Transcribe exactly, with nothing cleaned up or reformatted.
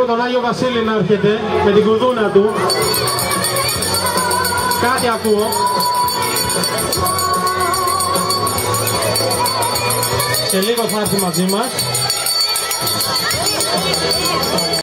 λίγο τον Άγιο Βασίλη να έρχεται με την κουδούνα του. Κάτι ακούω. Σε λίγο θα έρθει μαζί μας.